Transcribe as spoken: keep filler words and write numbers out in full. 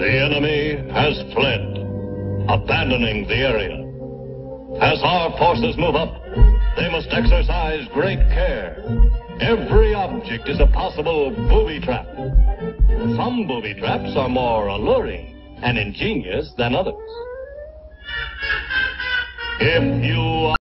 The enemy has fled, abandoning the area. As our forces move up, they must exercise great care. Every object is a possible booby trap. Some booby traps are more alluring and ingenious than others. If you